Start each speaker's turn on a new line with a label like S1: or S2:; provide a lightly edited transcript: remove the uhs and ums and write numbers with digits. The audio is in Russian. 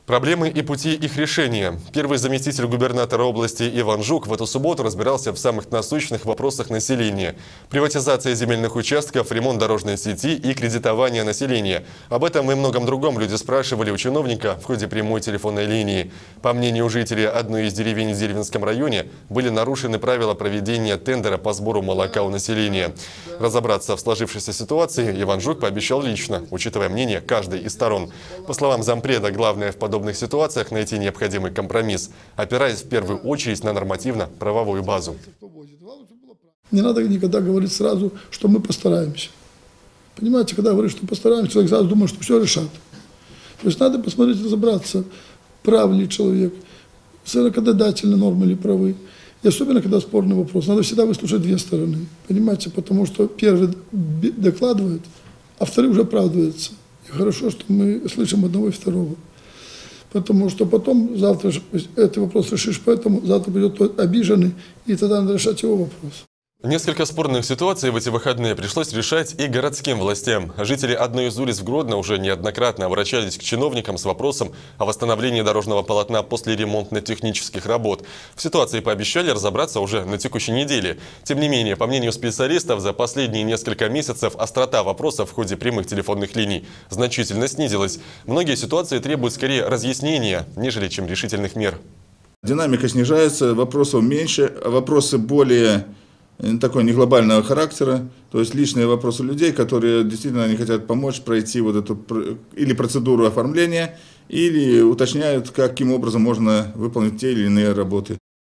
S1: Проблемы и пути их решения. Первый заместитель губернатора области Иван Жук в эту субботу разбирался в самых насущных вопросах населения. Приватизация земельных участков, ремонт дорожной сети и кредитование населения. Об этом и многом другом люди спрашивали у чиновника в ходе прямой телефонной линии. По мнению жителей одной из деревень в Деревенском районе, были нарушены правила проведения тендера по сбору молока у населения. Разобраться в сложившейся ситуации Иван Жук пообещал лично, учитывая мнение каждой из сторон. По словам зампреда, главное в подобных ситуациях найти необходимый компромисс, опираясь в первую очередь на нормативно-правовую базу.
S2: Не надо никогда говорить сразу, что мы постараемся. Понимаете, когда говоришь, что постараемся, человек сразу думает, что все решат. То есть надо посмотреть, разобраться, прав ли человек, законодательные нормы или правы. И особенно, когда спорный вопрос, надо всегда выслушать две стороны. Понимаете, потому что первый докладывает, а второй уже оправдывается. И хорошо, что мы слышим одного и второго. Потому что потом, завтра этот вопрос решишь, поэтому завтра придет тот обиженный, и тогда надо решать его вопрос.
S1: Несколько спорных ситуаций в эти выходные пришлось решать и городским властям. Жители одной из улиц в Гродно уже неоднократно обращались к чиновникам с вопросом о восстановлении дорожного полотна после ремонтно-технических работ. В ситуации пообещали разобраться уже на текущей неделе. Тем не менее, по мнению специалистов, за последние несколько месяцев острота вопросов в ходе прямых телефонных линий значительно снизилась. Многие ситуации требуют скорее разъяснения, нежели чем решительных мер.
S3: Динамика снижается, вопросов меньше, а вопросы более такой не глобального характера, то есть личные вопросы людей, которые действительно не хотят помочь пройти вот эту или процедуру оформления, или уточняют, каким образом можно выполнить те или иные работы.